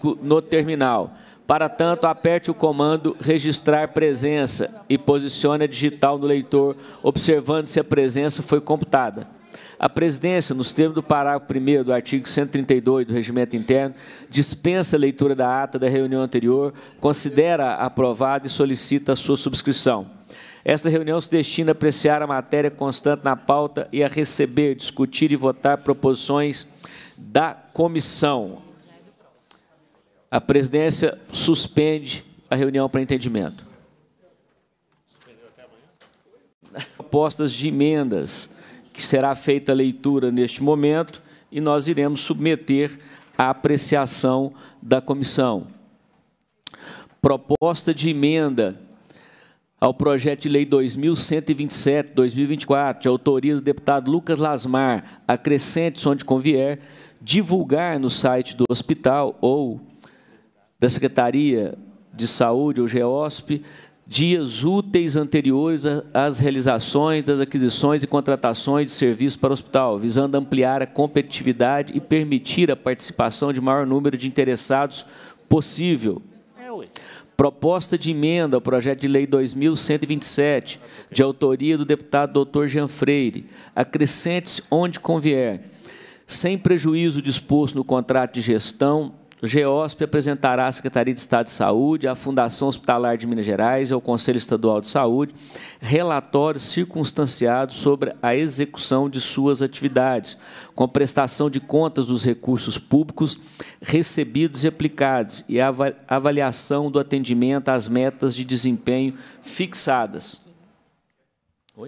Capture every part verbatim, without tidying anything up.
público no terminal. Para tanto, aperte o comando registrar presença e posicione a digital no leitor, observando se a presença foi computada. A presidência, nos termos do parágrafo primeiro do artigo cento e trinta e dois do Regimento Interno, dispensa a leitura da ata da reunião anterior, considera aprovada e solicita a sua subscrição. Esta reunião se destina a apreciar a matéria constante na pauta e a receber, discutir e votar proposições da comissão. A presidência suspende a reunião para entendimento. Propostas de emendas, que será feita a leitura neste momento, e nós iremos submeter à apreciação da comissão. Proposta de emenda ao projeto de lei dois mil cento e vinte e sete, dois mil e vinte e quatro, de autoria do deputado Lucas Lasmar, acrescente, onde convier, divulgar no site do hospital ou da Secretaria de Saúde, ou GEOSP, dias úteis anteriores às realizações das aquisições e contratações de serviços para o hospital, visando ampliar a competitividade e permitir a participação de maior número de interessados possível. Proposta de emenda ao projeto de lei dois mil cento e vinte e sete, de autoria do deputado doutor Jean Freire, acrescente-se onde convier, sem prejuízo disposto no contrato de gestão, o GEOSP apresentará à Secretaria de Estado de Saúde, à Fundação Hospitalar de Minas Gerais e ao Conselho Estadual de Saúde relatórios circunstanciados sobre a execução de suas atividades, com prestação de contas dos recursos públicos recebidos e aplicados e a avaliação do atendimento às metas de desempenho fixadas. Oi?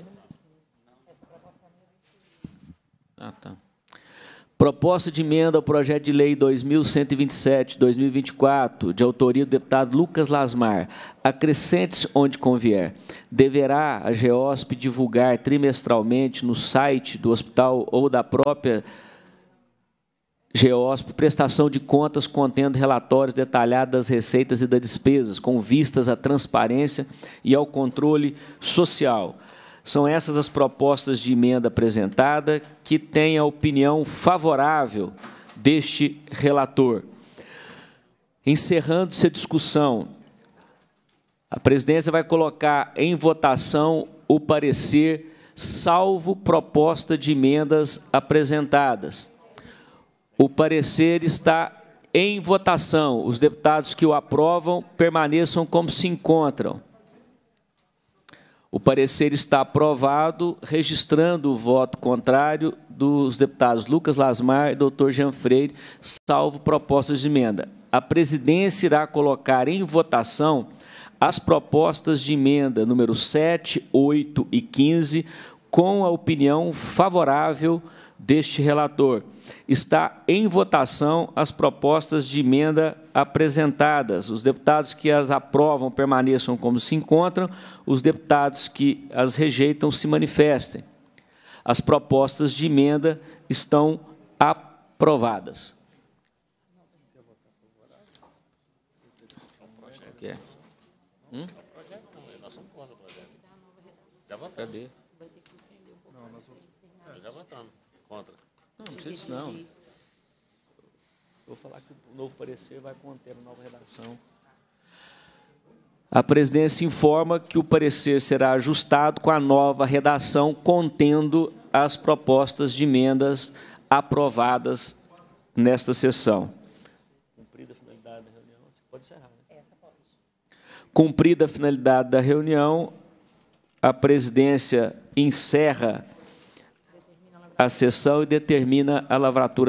Ah, tá. Proposta de emenda ao projeto de lei dois mil cento e vinte e sete, dois mil e vinte e quatro, de autoria do deputado Lucas Lasmar, acrescente-se onde convier. Deverá a GEOSP divulgar trimestralmente no site do hospital ou da própria GEOSP prestação de contas contendo relatórios detalhados das receitas e das despesas, com vistas à transparência e ao controle social. São essas as propostas de emenda apresentada, que têm a opinião favorável deste relator. Encerrando-se a discussão, a presidência vai colocar em votação o parecer, salvo proposta de emendas apresentadas. O parecer está em votação. Os deputados que o aprovam permaneçam como se encontram. O parecer está aprovado, registrando o voto contrário dos deputados Lucas Lasmar e doutor Jean Freire, salvo propostas de emenda. A presidência irá colocar em votação as propostas de emenda número sete, oito e quinze, com a opinião favorável deste relator. Está em votação as propostas de emenda apresentadas. Os deputados que as aprovam permaneçam como se encontram, os deputados que as rejeitam se manifestem. As propostas de emenda estão aprovadas. Hum? Cadê? Já votamos. Contra. Não, não precisa disso, não. Vou falar que o novo parecer vai conter uma nova redação. A presidência informa que o parecer será ajustado com a nova redação, contendo as propostas de emendas aprovadas nesta sessão. Cumprida a finalidade da reunião, você pode encerrar, né? Essa pode. Cumprida a finalidade da reunião, a presidência encerra a sessão e determina a lavratura